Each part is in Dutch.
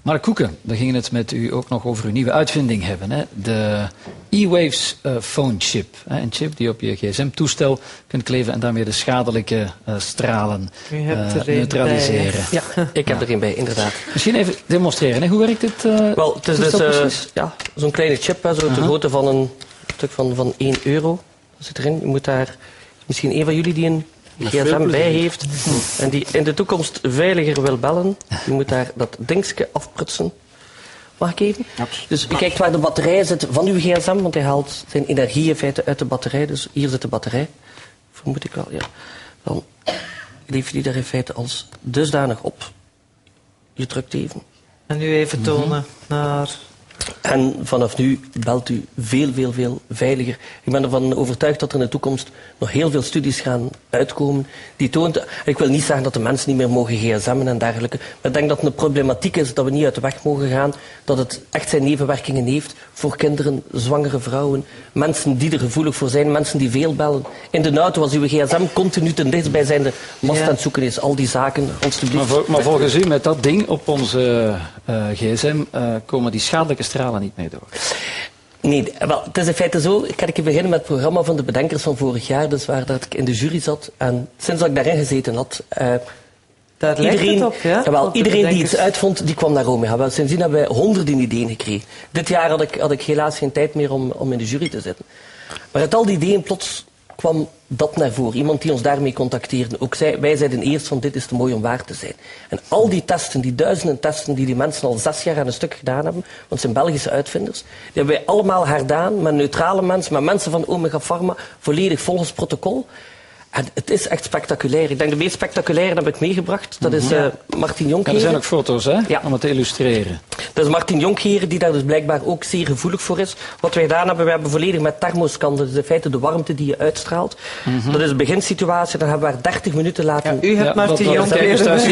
Mark Koeken, we gingen het met u ook nog over uw nieuwe uitvinding hebben. Hè? De E-Waves phone chip. Hè? Een chip die op je gsm-toestel kunt kleven en daarmee de schadelijke stralen neutraliseren. Ja, ik heb er een bij, inderdaad. Misschien even demonstreren. Hè? Hoe werkt dit Wel, het is dus zo'n kleine chip, zo de grootte van een stuk van €1. Dat zit erin. Je moet daar, misschien een van jullie die een gsm bij heeft en die in de toekomst veiliger wil bellen, je moet daar dat dingetje afprutsen. Mag ik even? Absoluut. Dus u kijkt waar de batterij zit van uw gsm, want hij haalt zijn energie in feite uit de batterij. Dus hier zit de batterij. Vermoed ik wel, ja. Dan leef je die daar in feite als dusdanig op. Je drukt even. En nu even tonen naar... En vanaf nu belt u veel veiliger. Ik ben ervan overtuigd dat er in de toekomst nog heel veel studies gaan uitkomen die toont... Ik wil niet zeggen dat de mensen niet meer mogen gsm'en en dergelijke, maar ik denk dat het een problematiek is dat we niet uit de weg mogen gaan, dat het echt zijn nevenwerkingen heeft voor kinderen, zwangere vrouwen, mensen die er gevoelig voor zijn, mensen die veel bellen. In de auto, als uw gsm continu ten dichtstbijzijnde mast aan het zoeken is, al die zaken, alstublieft. Maar volgens u, met dat ding op onze gsm, komen die schadelijke stralen niet mee door? Nee, wel, het is in feite zo. Ik kan beginnen met het programma van de bedenkers van vorig jaar, dus waar dat ik in de jury zat. En sinds dat ik daarin gezeten had... Daar lijkt het op, ja? Iedereen die iets uitvond, die kwam naar Rome. Sindsdien hebben wij honderden ideeën gekregen. Dit jaar had ik helaas geen tijd meer om in de jury te zitten. Maar uit al die ideeën plots kwam dat naar voren. Iemand die ons daarmee contacteerde. Ook wij zeiden eerst van dit is te mooi om waar te zijn. En al die testen, die duizenden testen die mensen al 6 jaar aan een stuk gedaan hebben, want het zijn Belgische uitvinders, die hebben wij allemaal herdaan met neutrale mensen, met mensen van Omega Pharma, volledig volgens protocol. En het is echt spectaculair. Ik denk de meest spectaculaire heb ik meegebracht. Dat is Martin Jonkheren. Er zijn ook foto's, hè? Ja. Om het te illustreren. Dat is Martin Jonkheren, die daar dus blijkbaar ook zeer gevoelig voor is. Wat wij gedaan hebben, we hebben volledig met thermoskan, dus in feite de warmte die je uitstraalt. Dat is de beginsituatie, dan hebben we haar 30 minuten laten... Ja, u hebt Martin Jonkheren. Maar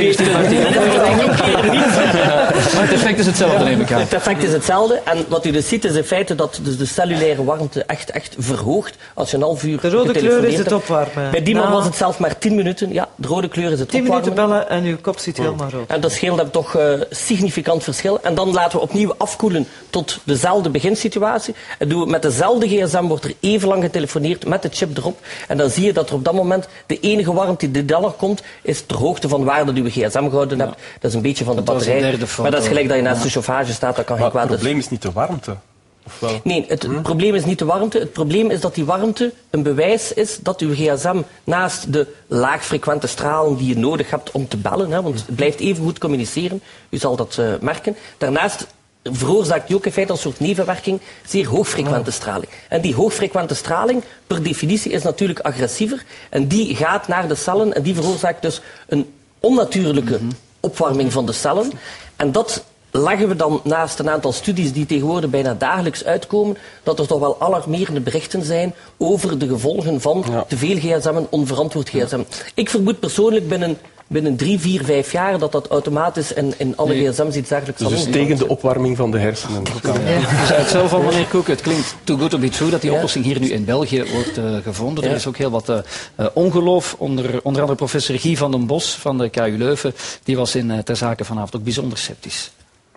het effect is hetzelfde, neem ik aan. Het effect is hetzelfde. En wat u dus ziet, is in feite dat dus de cellulaire warmte echt verhoogt als je een half uur De rode kleur is het opwarmen. Bij die man was het zelf maar 10 minuten. Ja, de rode kleur is het 10 opwarmen. 10 minuten bellen en uw kop zit helemaal rood. En dat scheelt dan toch significant verschil. En dan laten we opnieuw afkoelen tot dezelfde beginsituatie. En doen we met dezelfde gsm, wordt er even lang getelefoneerd met de chip erop. En dan zie je dat er op dat moment de enige warmte die dan nog komt, is ter hoogte van waar dat uw gsm gehouden hebt. Dat is een beetje van de batterij. Maar dat is gelijk dat je naast de chauffage staat, dat kan geen kwaad. Het probleem is niet de warmte. Nee, het probleem is niet de warmte. Het probleem is dat die warmte een bewijs is dat uw gsm naast de laagfrequente stralen die je nodig hebt om te bellen, hè, want het blijft even goed communiceren, u zal dat merken. Daarnaast veroorzaakt die ook in feite als soort nevenwerking zeer hoogfrequente straling. En die hoogfrequente straling, per definitie, is natuurlijk agressiever. En die gaat naar de cellen en die veroorzaakt dus een onnatuurlijke opwarming van de cellen. En dat leggen we dan naast een aantal studies die tegenwoordig bijna dagelijks uitkomen, dat er toch wel alarmerende berichten zijn over de gevolgen van te veel gsm en onverantwoord gsm. Ik vermoed persoonlijk binnen 3, 4, 5 jaar dat automatisch in alle gsm's iets dergelijks zal Dus tegen de opwarming van de hersenen. U zei het zelf al, meneer Koeken, het klinkt too good to be true dat die oplossing hier nu in België wordt gevonden. Er is ook heel wat ongeloof. Onder andere professor Guy van den Bos van de KU Leuven, die was ter zake vanavond ook bijzonder sceptisch.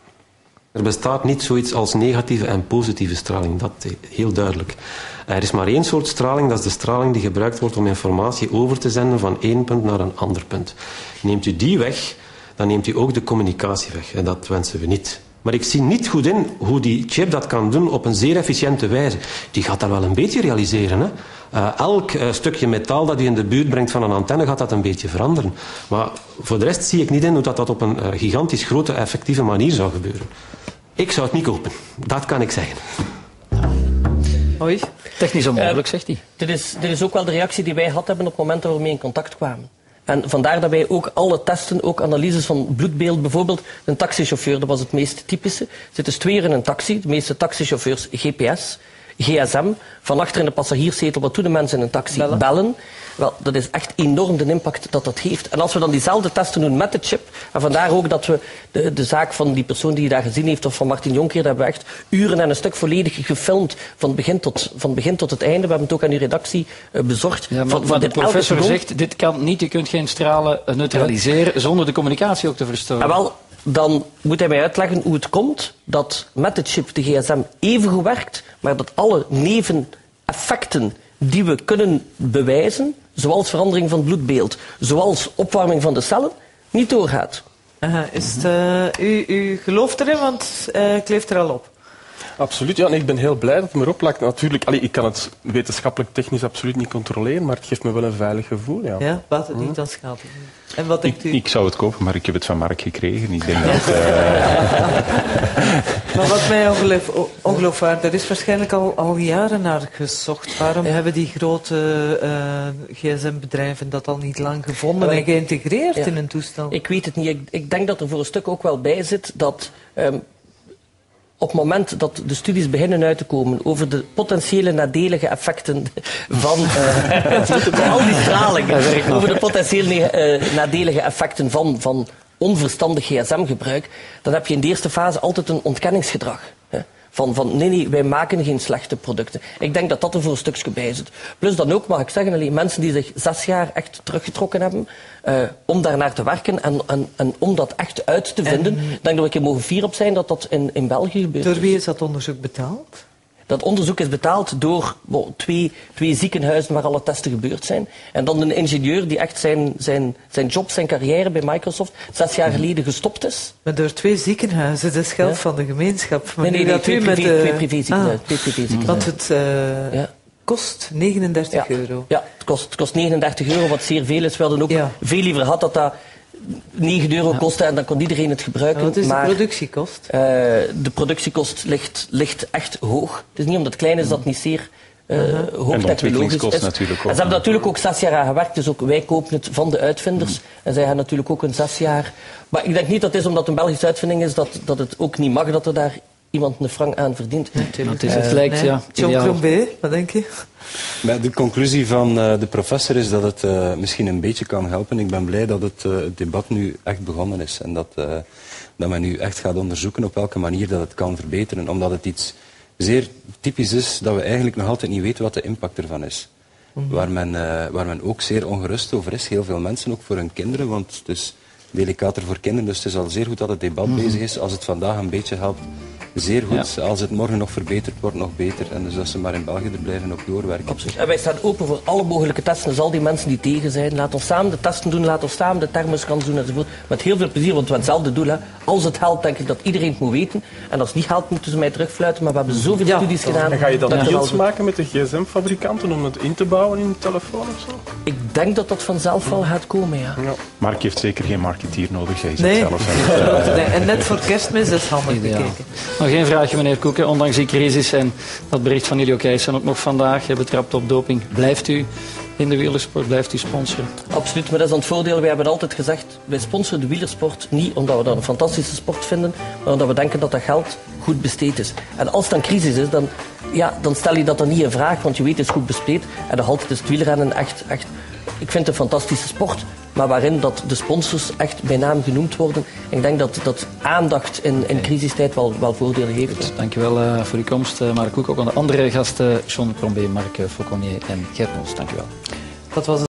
Er bestaat niet zoiets als negatieve en positieve straling, dat heel duidelijk. Er is maar één soort straling, dat is de straling die gebruikt wordt om informatie over te zenden van één punt naar een ander punt. Neemt u die weg, dan neemt u ook de communicatie weg. En dat wensen we niet. Maar ik zie niet goed in hoe die chip dat kan doen op een zeer efficiënte wijze. Die gaat dat wel een beetje realiseren, hè. Elk stukje metaal dat u in de buurt brengt van een antenne gaat dat een beetje veranderen. Maar voor de rest zie ik niet in hoe dat op een gigantisch grote, effectieve manier zou gebeuren. Ik zou het niet kopen. Dat kan ik zeggen. Oei. Technisch onmogelijk, zegt hij. Dit is ook wel de reactie die wij gehad hebben op het moment dat we mee in contact kwamen. En vandaar dat wij ook alle testen, ook analyses van bloedbeeld, bijvoorbeeld een taxichauffeur, dat was het meest typische. Zitten dus 2 uur in een taxi, de meeste taxichauffeurs GPS, GSM, van achter in de passagierszetel, wat doen de mensen in een taxi? Bellen. Wel, dat is echt enorm de impact dat dat heeft. En als we dan diezelfde testen doen met de chip, en vandaar ook dat we de zaak van die persoon die je daar gezien heeft, of van Martin Jonkheren, hebben we echt uren en een stuk volledig gefilmd, van begin tot het einde. We hebben het ook aan uw redactie bezorgd. Ja, maar de professor zegt, dit kan niet, je kunt geen stralen neutraliseren zonder de communicatie ook te verstoren. En wel, dan moet hij mij uitleggen hoe het komt dat met de chip de gsm even goed werkt, maar dat alle neveneffecten die we kunnen bewijzen, zoals verandering van het bloedbeeld, zoals opwarming van de cellen, niet doorgaat. U gelooft erin, want het leeft er al op. Absoluut, ja. En ik ben heel blij dat het me erop lijkt. Natuurlijk, ik kan het wetenschappelijk technisch absoluut niet controleren, maar het geeft me wel een veilig gevoel. Ja. Ja, baat het niet, dan schaadt het niet. En wat denkt u? Ik zou het kopen, maar ik heb het van Mark gekregen. Ik denk dat Maar wat mij ongeloofwaardig, er is waarschijnlijk al jaren naar gezocht. Waarom hebben die grote gsm-bedrijven dat al niet lang gevonden en geïntegreerd in een toestel? Ik weet het niet. Ik denk dat er voor een stuk ook wel bij zit dat op het moment dat de studies beginnen uit te komen over de potentiële nadelige effecten van al die straling, over de potentiële nadelige effecten van onverstandig gsm-gebruik, dan heb je in de eerste fase altijd een ontkenningsgedrag. Van nee, wij maken geen slechte producten. Ik denk dat dat er voor een stukje bij zit. Plus dan ook, mag ik zeggen, alleen mensen die zich 6 jaar echt teruggetrokken hebben om daar naar te werken en om dat echt uit te vinden. Ik denk dat we een keer mogen fier op zijn dat dat in België gebeurt. Door wie is dat onderzoek betaald? Dat onderzoek is betaald door twee ziekenhuizen waar alle testen gebeurd zijn. En dan een ingenieur die echt zijn job, zijn carrière bij Microsoft 6 jaar geleden gestopt is. Maar door 2 ziekenhuizen, dat is geld van de gemeenschap. Maar nee, twee privé-ziekenhuizen. Want het kost 39 euro. Ja, het kost 39 euro, wat zeer veel is. We hadden ook veel liever gehad dat 9 euro kostte en dan kon iedereen het gebruiken. Wat is de productiekost? De productiekost ligt echt hoog. Het is niet omdat het klein is dat het niet zeer hoogtechnologisch is. Natuurlijk ook. En ze hebben natuurlijk ook 6 jaar aan gewerkt, dus ook wij kopen het van de uitvinders. En zij hebben natuurlijk ook een 6 jaar. Maar ik denk niet dat het is omdat het een Belgische uitvinding is, dat het ook niet mag dat er daar iemand een frank aan verdient. Het lijkt, John Crombé, wat denk je? De conclusie van de professor is dat het misschien een beetje kan helpen. Ik ben blij dat het debat nu echt begonnen is. En dat men nu echt gaat onderzoeken op welke manier dat het kan verbeteren. Omdat het iets zeer typisch is dat we eigenlijk nog altijd niet weten wat de impact ervan is. Waar men ook zeer ongerust over is. Heel veel mensen, ook voor hun kinderen. Want het is delicater voor kinderen. Dus het is al zeer goed dat het debat bezig is. Als het vandaag een beetje helpt, zeer goed. Ja. Als het morgen nog verbeterd wordt, nog beter. En dus dat ze maar in België er blijven op doorwerken. Absoluut. En wij staan open voor alle mogelijke testen. Dus al die mensen die tegen zijn, laat ons samen de testen doen, laat ons samen de thermoscans doen enzovoort. Met heel veel plezier, want we hebben hetzelfde doel. Hè. Als het helpt, denk ik dat iedereen het moet weten. En als het niet helpt, moeten ze mij terugfluiten. Maar we hebben zoveel studies gedaan. En ga je dan deals maken met de gsm-fabrikanten om het in te bouwen in de telefoon of zo? Ik denk dat dat vanzelf wel gaat komen, ja. Mark heeft zeker geen marketeer nodig. Hij Nee. zelf. En net voor Kerstmis is het handig bekeken. Nog geen vraagje, meneer Koeken. Ondanks die crisis en dat bericht van Elio Keijsen ook nog vandaag betrapt op doping. Blijft u in de wielersport? Blijft u sponsoren? Absoluut, maar dat is dan het voordeel. Wij hebben altijd gezegd, wij sponsoren de wielersport niet omdat we dat een fantastische sport vinden, maar omdat we denken dat dat geld goed besteed is. En als het dan crisis is, dan stel je dat dan niet in vraag, want je weet het is goed besteed. En nog altijd is het wielrennen echt, ik vind het een fantastische sport, maar waarin dat de sponsors echt bij naam genoemd worden. Ik denk dat aandacht in crisistijd wel voordelen heeft. Goed, dankjewel voor uw komst, Mark Koek. Ook aan de andere gasten, John Crombé, Mark Fauconnier en Gert Moos. Dankjewel. Dat was het.